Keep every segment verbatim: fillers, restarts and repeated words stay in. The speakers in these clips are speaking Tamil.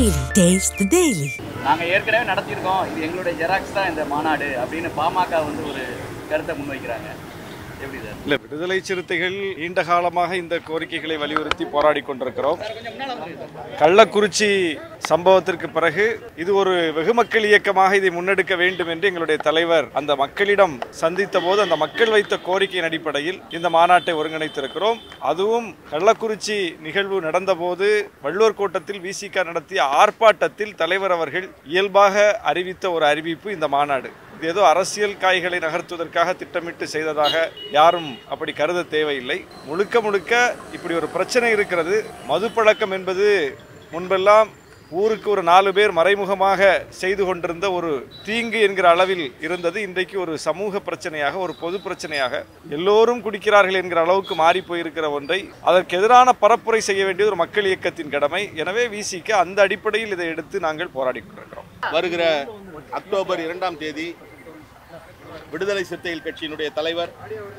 Daily. Taste the Daily. நாங்க ஏற்கனவே நடத்தியிருக்கோம், இது எங்களுடைய ஜெராக்ஸ் தான் இந்த மாநாடு அப்படின்னு பாமக வந்து ஒரு கருத்தை முன்வைக்கிறாங்க. எப்படி சார்? இல்லை, விடுதலை சிறுத்தைகள் நீண்ட காலமாக இந்த கோரிக்கைகளை வலியுறுத்தி போராடி கொண்டிருக்கிறோம். கள்ளக்குறிச்சி சம்பவத்திற்கு பிறகு இது ஒரு வெகுமக்கள் இயக்கமாக இதை முன்னெடுக்க வேண்டும் என்று எங்களுடைய தலைவர் அந்த மக்களிடம் சந்தித்த போது அந்த மக்கள் வைத்த கோரிக்கையின் அடிப்படையில் இந்த மாநாட்டை ஒருங்கிணைத்திருக்கிறோம். அதுவும் கள்ளக்குறிச்சி நிகழ்வு நடந்தபோது வள்ளுவர் கோட்டத்தில் விசிக நடத்திய ஆர்ப்பாட்டத்தில் தலைவர் அவர்கள் இயல்பாக அறிவித்த ஒரு அறிவிப்பு இந்த மாநாடு. இது ஏதோ அரசியல் காய்களை நகர்த்துவதற்காக திட்டமிட்டு செய்ததாக யாரும் அப்படி கருத தேவையில்லை. முழுக்க முழுக்க இப்படி ஒரு பிரச்சனை இருக்கிறது. மது பழக்கம் என்பது முன்பெல்லாம் ஊருக்கு ஒரு நாலு பேர் மறைமுகமாக செய்து கொண்டிருந்த ஒரு தீங்கு என்கிற அளவில் இருந்தது. இன்றைக்கு ஒரு சமூக பிரச்சனையாக, ஒரு பொது பிரச்சனையாக எல்லோரும் குடிக்கிறார்கள் என்கிற அளவுக்கு மாறி போயிருக்கிற ஒன்றை அதற்கு எதிரான பரப்புரை செய்ய வேண்டியது ஒரு மக்கள் இயக்கத்தின் கடமை. எனவே விசிக அந்த அடிப்படையில் இதை எடுத்து நாங்கள் போராடி கொண்டிருக்கிறோம். வருகிற அக்டோபர் இரண்டாம் தேதி விடுதலை சிறுத்தைகள் கட்சியினுடைய தலைவர்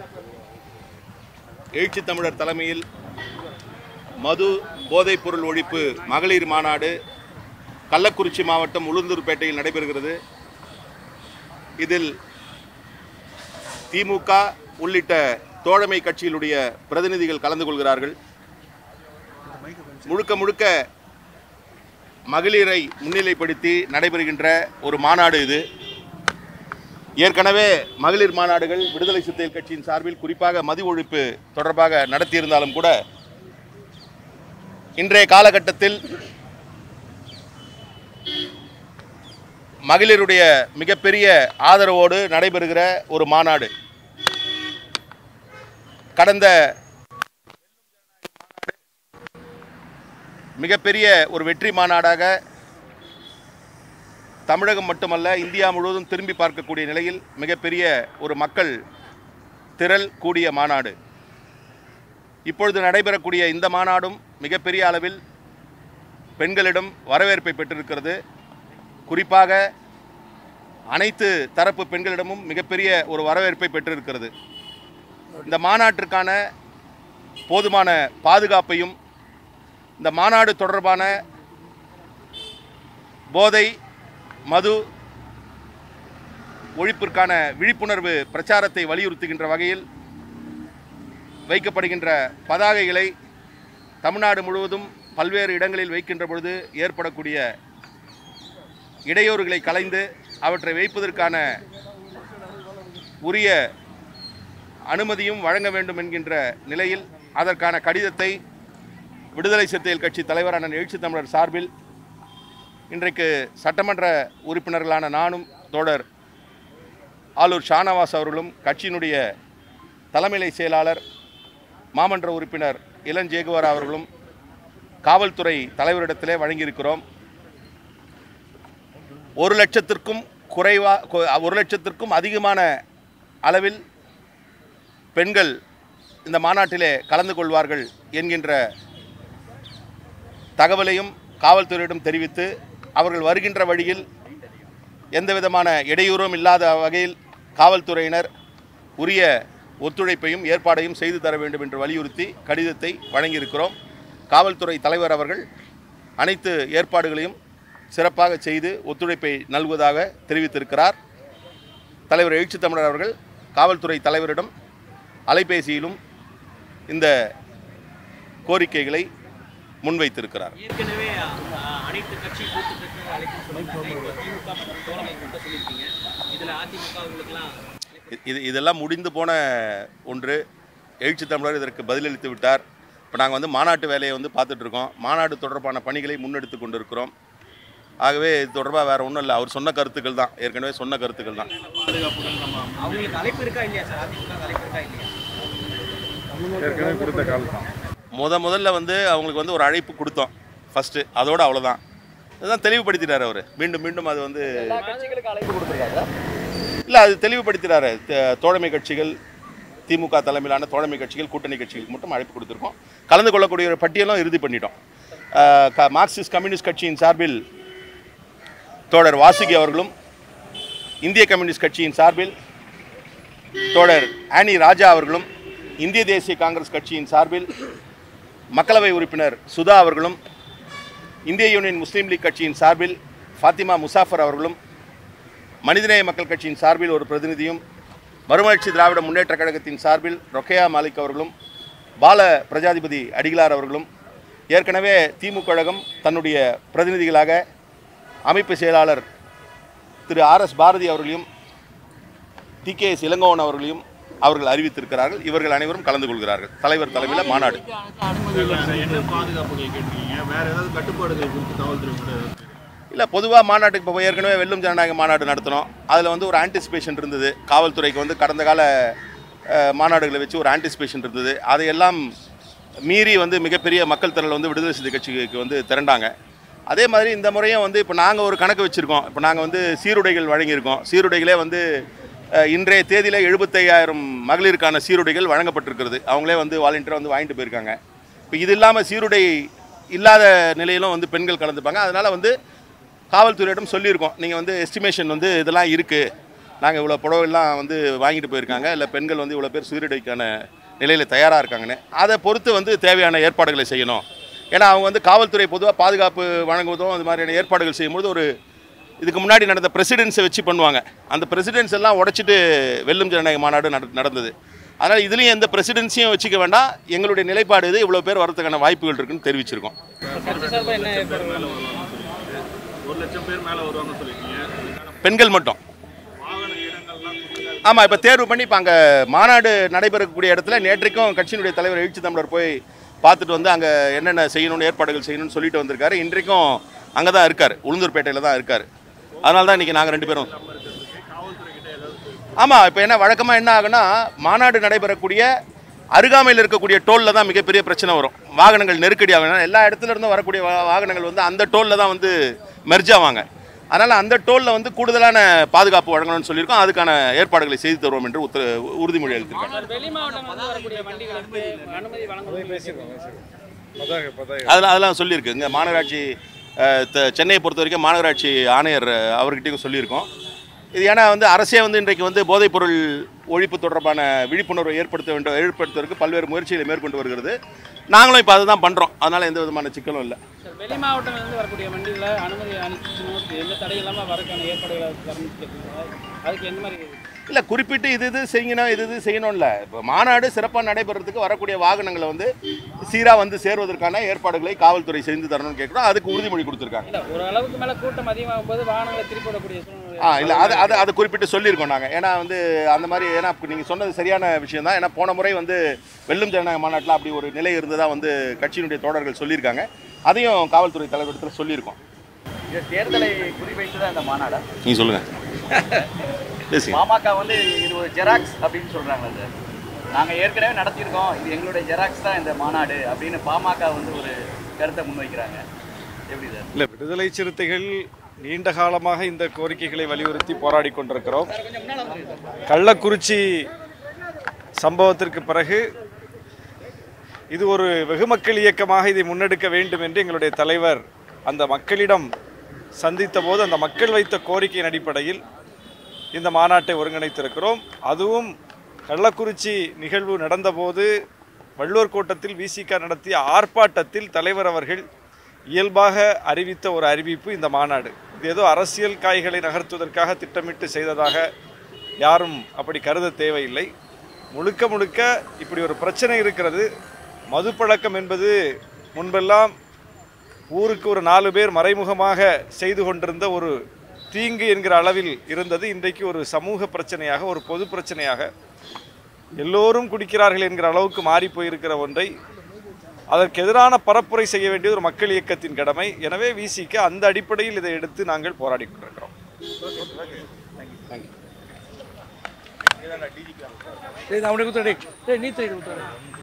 எழுச்சி தமிழர் தலைமையில் மது போதைப் பொருள் ஒழிப்பு மகளிர் மாநாடு கள்ளக்குறிச்சி மாவட்டம் உளுந்தூர்பேட்டையில் நடைபெறுகிறது. இதில் திமுக உள்ளிட்ட தோழமை கட்சியினுடைய பிரதிநிதிகள் கலந்து கொள்கிறார்கள். முழுக்க முழுக்க மகளிரை முன்னிலைப்படுத்தி நடைபெறுகின்ற ஒரு மாநாடு இது. ஏற்கனவே மகளிர் மாநாடுகள் விடுதலை சிறுத்தைகள் கட்சியின் சார்பில் குறிப்பாக மது ஒழிப்பு தொடர்பாக நடத்தியிருந்தாலும் கூட இன்றைய காலகட்டத்தில் மகளிருடைய மிகப்பெரிய ஆதரவோடு நடைபெறுகிற ஒரு மாநாடு. கடந்த மிகப்பெரிய ஒரு வெற்றி மாநாடாக தமிழகம் மட்டுமல்ல இந்தியா முழுவதும் திரும்பி பார்க்கக்கூடிய நிலையில் மிகப்பெரிய ஒரு மக்கள் திரள் கூடிய மாநாடு. இப்பொழுது நடைபெறக்கூடிய இந்த மாநாடும் மிகப்பெரிய அளவில் பெண்களிடம் வரவேற்பை பெற்றிருக்கிறது. குறிப்பாக அனைத்து தரப்பு பெண்களிடமும் மிகப்பெரிய ஒரு வரவேற்பை பெற்றிருக்கிறது. இந்த மாநாட்டிற்கான போதுமான பாதுகாப்பையும் இந்த மாநாடு தொடர்பான போதை மது ஒழிப்பிற்கான விழிப்புணர்வு பிரச்சாரத்தை வலியுறுத்துகின்ற வகையில் வைக்கப்படுகின்ற பதாகைகளை தமிழ்நாடு முழுவதும் பல்வேறு இடங்களில் வைக்கின்ற பொழுது ஏற்படக்கூடிய இடையூறுகளை களைந்து அவற்றை வைப்பதற்கான உரிய அனுமதியும் வழங்க வேண்டும் என்கின்ற நிலையில் அதற்கான கடிதத்தை விடுதலை சிறுத்தைகள் கட்சி தலைவர் அண்ணன் எழுச்சி தமிழர் சார்பில் இன்றைக்கு சட்டமன்ற உறுப்பினர்களான நானும் தோழர் ஆலூர் ஷானவாஸ் அவர்களும் கட்சியினுடைய தலைமை செயலாளர் மாமன்ற உறுப்பினர் இளஞ்சேகுவார் அவர்களும் காவல்துறை தலைவரிடத்திலே வழங்கியிருக்கிறோம். ஒரு லட்சத்திற்கும் குறைவா ஒரு லட்சத்திற்கும் அதிகமான அளவில் பெண்கள் இந்த மாநாட்டிலே கலந்து கொள்வார்கள் என்கின்ற தகவலையும் காவல்துறையிடம் தெரிவித்து அவர்கள் வருகின்ற வழியில் எந்த விதமான இடையூறும் இல்லாத வகையில் காவல்துறையினர் உரிய ஒத்துழைப்பையும் ஏற்பாடையும் செய்து தர வேண்டும் என்று வலியுறுத்தி கடிதத்தை வழங்கியிருக்கிறோம். காவல்துறை தலைவர் அவர்கள் அனைத்து ஏற்பாடுகளையும் சிறப்பாக செய்து ஒத்துழைப்பை நல்குவதாக தெரிவித்திருக்கிறார். தலைவர் எழுச்சி தமிழர் அவர்கள் காவல்துறை தலைவரிடம் அலைபேசியிலும் இந்த கோரிக்கைகளை முன்வைத்திருக்கிறார். இது இதெல்லாம் முடிந்து போன ஒன்று. எழுச்சி தமிழர் இதற்கு பதிலளித்து விட்டார். இப்போ நாங்கள் வந்து மாநாட்டு வேலையை வந்து பார்த்துட்ருக்கோம். மாநாடு தொடர்பான பணிகளை முன்னெடுத்து கொண்டு இருக்கிறோம். ஆகவே இது தொடர்பாக வேறு ஒன்றும் இல்லை, அவர் சொன்ன கருத்துக்கள் தான், ஏற்கனவே சொன்ன கருத்துக்கள் தான். முத முதல்ல வந்து அவங்களுக்கு வந்து ஒரு அழைப்பு கொடுத்தோம் ஃபஸ்ட்டு, அதோடு அவ்வளோதான். அதுதான் தெளிவுபடுத்திட்டார் அவர். மீண்டும் மீண்டும் அது வந்து இல்லை, அது தெளிவுபடுத்தினார். தோழமை கட்சிகள், திமுக தலைமையிலான தோழமை கட்சிகள், கூட்டணி கட்சிகளுக்கு மட்டும் அழைப்பு கொடுத்துருக்கோம். கலந்து கொள்ளக்கூடிய ஒரு பட்டியலும் இறுதி பண்ணிட்டோம். மார்க்சிஸ்ட் கம்யூனிஸ்ட் கட்சியின் சார்பில் தோழர் வாசுகி அவர்களும், இந்திய கம்யூனிஸ்ட் கட்சியின் சார்பில் தோழர் ஆனி ராஜா அவர்களும், இந்திய தேசிய காங்கிரஸ் கட்சியின் சார்பில் மக்களவை உறுப்பினர் சுதா அவர்களும், இந்திய யூனியன் முஸ்லீம் லீக் கட்சியின் சார்பில் ஃபாத்திமா முசாஃபர் அவர்களும், மனிதநேய மக்கள் கட்சியின் சார்பில் ஒரு பிரதிநிதியும், மறுமலர்ச்சி திராவிட முன்னேற்ற கழகத்தின் சார்பில் ரொக்கையா மாலிக் அவர்களும், பால பிரஜாதிபதி அடிகளார் அவர்களும், ஏற்கனவே திமுக கழகம் தன்னுடைய பிரதிநிதிகளாக அமைப்பு செயலாளர் திரு ஆர் எஸ் பாரதி அவர்களையும் டி கே எஸ் இளங்கோவன் அவர்களையும் அவர்கள் அறிவித்திருக்கிறார்கள். இவர்கள் அனைவரும் கலந்து கொள்கிறார்கள். தலைவர் தலைமையில் மாநாடு. இல்லை, பொதுவாக மாநாட்டுக்கு இப்போ ஏற்கனவே வெல்லும் ஜனநாயக மாநாடு நடத்தினோம். அதில் வந்து ஒரு ஆன்டிசிபேஷன் இருந்தது. காவல்துறைக்கு வந்து கடந்த கால மாநாடுகளை வச்சு ஒரு ஆன்டிசிபேஷன் இருந்தது. அதையெல்லாம் மீறி வந்து மிகப்பெரிய மக்கள் திரள் வந்து விடுதலை சிறுத்தை கட்சிக்கு வந்து திரண்டாங்க. அதே மாதிரி இந்த முறையும் வந்து இப்போ நாங்கள் ஒரு கணக்கு வச்சுருக்கோம். இப்போ நாங்கள் வந்து சீருடைகள் வழங்கியிருக்கோம். சீருடைகளே வந்து இன்றைய தேதியில் எழுபத்தையாயிரம் மகளிருக்கான சீருடைகள் வழங்கப்பட்டிருக்கிறது. அவங்களே வந்து வாலண்டியராக வந்து வாங்கிட்டு போயிருக்காங்க. இப்போ இது இல்லாமல் சீருடை இல்லாத நிலையிலும் வந்து பெண்கள் கலந்துப்பாங்க. அதனால் வந்து காவல்துறையிடம் சொல்லியிருக்கோம், நீங்கள் வந்து எஸ்டிமேஷன் வந்து இதெல்லாம் இருக்குது, நாங்கள் இவ்வளோ புடவைலாம் வந்து வாங்கிட்டு போயிருக்காங்க, இல்லை பெண்கள் வந்து இவ்வளோ பேர் சீருடைக்கான நிலையில் தயாராக இருக்காங்கன்னு. அதை பொறுத்து வந்து தேவையான ஏற்பாடுகளை செய்யணும். ஏன்னா அவங்க வந்து காவல்துறை பொதுவாக பாதுகாப்பு வழங்குவதும் அது மாதிரியான ஏற்பாடுகள் செய்யும்போது ஒரு இதுக்கு முன்னாடி நடந்த பிரசிடென்ஸை வச்சு பண்ணுவாங்க. அந்த பிரசிடென்ஸ் எல்லாம் உடைச்சிட்டு வெல்லும் ஜனநாயக மாநாடு நடந்தது. அதனால் இதுலேயும் எந்த பிரசிடென்ஸையும் வச்சுக்க வேண்டாம். எங்களுடைய நிலைப்பாடு இது, இவ்வளோ பேர் வரதுக்கான வாய்ப்புகள் இருக்குன்னு தெரிவிச்சிருக்கோம். பெண்கள் மட்டும். ஆமாம், இப்போ தேர்வு பண்ணி இப்போ அங்கே மாநாடு நடைபெறக்கூடிய இடத்துல நேற்றைக்கும் கட்சியினுடைய தலைவர் எழுச்சி தமிழர் போய் பார்த்துட்டு வந்து அங்கே என்னென்ன செய்யணும்னு ஏற்பாடுகள் செய்யணும்னு சொல்லிட்டு வந்திருக்காரு. இன்றைக்கும் அங்கே தான் இருக்கார், உளுந்தூர்பேட்டையில் தான் இருக்கார். அதனால தான் இன்றைக்கி நாங்கள் ரெண்டு பேரும். ஆமாம், இப்போ என்ன வழக்கமாக என்ன ஆகுனா, மாநாடு நடைபெறக்கூடிய அருகாமையில் இருக்கக்கூடிய டோலில் தான் மிகப்பெரிய பிரச்சனை வரும். வாகனங்கள் நெருக்கடி ஆகும். எல்லா இடத்துல இருந்தும் வரக்கூடிய வாகனங்கள் வந்து அந்த டோலில் தான் வந்து மெர்ஜ் ஆவாங்க. அதனால் அந்த டோலில் வந்து கூடுதலான பாதுகாப்பு வழங்கணும்னு சொல்லியிருக்கோம். அதுக்கான ஏற்பாடுகளை செய்து தருவோம் என்று உத்தர உறுதிமொழி அளித்திருக்காங்க. அதெல்லாம் அதெல்லாம் சொல்லியிருக்கு. இங்கே மாநகராட்சி சென்னையை பொறுத்த வரைக்கும் மாநகராட்சி ஆணையர் அவர்கிட்டையும் சொல்லியிருக்கோம். இது ஏன்னா வந்து அரசே வந்து இன்றைக்கு வந்து போதைப்பொருள் ஒழிப்பு தொடர்பான விழிப்புணர்வை ஏற்படுத்த வேண்டும் ஏற்படுத்துவதற்கு பல்வேறு முயற்சிகளை மேற்கொண்டு வருகிறது. நாங்களும் இப்போ அதை தான் பண்ணுறோம். அதனால் எந்த விதமான சிக்கலும் இல்லை. வெளி மாவட்டங்களிலிருந்து வரக்கூடிய வண்டிகளை அனுமதி அனுப்பிச்சு எந்த தடை இல்லாமல் வரக்கான ஏற்பாடுகளை அதுக்கு எந்த மாதிரி இல்லை, குறிப்பிட்டு இது இது செய்யணும் இது இது செய்யணும்ல. இப்போ மாநாடு சிறப்பாக நடைபெறதுக்கு வரக்கூடிய வாகனங்களை வந்து சீராக வந்து சேர்வதற்கான ஏற்பாடுகளை காவல்துறை செய்து தரணும்னு கேட்குறோம். அதுக்கு உறுதிமொழி கொடுத்துருக்காங்க. ஒரு அளவுக்கு மேலே கூட்டம் அதிகமாகும் போது வாகனங்களை திருப்பி விடக்கூடிய ஆ இல்லை, அது அது அதை குறிப்பிட்டு சொல்லியிருக்கோம் நாங்கள். ஏன்னா வந்து அந்த மாதிரி, ஏன்னா நீங்கள் சொன்னது சரியான விஷயம் தான். ஏன்னா போன முறை வந்து வெல்லும் ஜனநாயக மாநாட்டில் அப்படி ஒரு நிலை இருந்ததாக வந்து கட்சியினுடைய தோழர்கள் சொல்லியிருக்காங்க. அதையும் காவல்துறை தலைவரிடத்தில் சொல்லியிருக்கோம். தேர்தலை குறிவைத்து தான் இந்த மாநாடு. நீங்கள் சொல்லுங்கள். பாமக வந்து இது ஒரு ஜெராக்ஸ் அப்படின்னு சொல்கிறாங்க சார். நாங்கள் ஏற்கனவே நடத்தியிருக்கோம், இது எங்களுடைய ஜெராக்ஸ் தான் இந்த மாநாடு அப்படின்னு பாமக வந்து ஒரு கருத்தை முன்வைக்கிறாங்க. எப்படி சார்? இல்லை, விடுதலை சிறுத்தைகள் நீண்ட காலமாக இந்த கோரிக்கைகளை வலியுறுத்தி போராடி கொண்டிருக்கிறோம். கள்ளக்குறிச்சி சம்பவத்திற்கு பிறகு இது ஒரு வெகுமக்கள் இயக்கமாக இதை முன்னெடுக்க வேண்டும் என்று எங்களுடைய தலைவர் அந்த மக்களிடம் சந்தித்த போது அந்த மக்கள் வைத்த கோரிக்கையின் அடிப்படையில் இந்த மாநாட்டை ஒருங்கிணைத்திருக்கிறோம். அதுவும் கள்ளக்குறிச்சி நிகழ்வு நடந்தபோது வள்ளுவர் கோட்டத்தில் விசிக நடத்திய ஆர்ப்பாட்டத்தில் தலைவர் அவர்கள் இயல்பாக அறிவித்த ஒரு அறிவிப்பு இந்த மாநாடு. இது ஏதோ அரசியல் காய்களை நகர்த்துவதற்காக திட்டமிட்டு செய்ததாக யாரும் அப்படி கருத தேவையில்லை. முழுக்க முழுக்க இப்படி ஒரு பிரச்சனை இருக்கிறது. மது பழக்கம் என்பது முன்பெல்லாம் ஊருக்கு ஒரு நாலு பேர் மறைமுகமாக செய்து கொண்டிருந்த ஒரு தீங்கு என்கிற அளவில் இருந்தது. இன்றைக்கு ஒரு சமூக பிரச்சனையாக, ஒரு பொது பிரச்சனையாக, எல்லோரும் குடிக்கிறார்கள் என்கிற அளவுக்கு மாறி போயிருக்கிற ஒன்றை அதற்கு எதிரான பரப்புரை செய்ய வேண்டியது ஒரு மக்கள் இயக்கத்தின் கடமை. எனவே விசிக அந்த அடிப்படையில் இதை எடுத்து நாங்கள் போராடி கொண்டிருக்கிறோம்.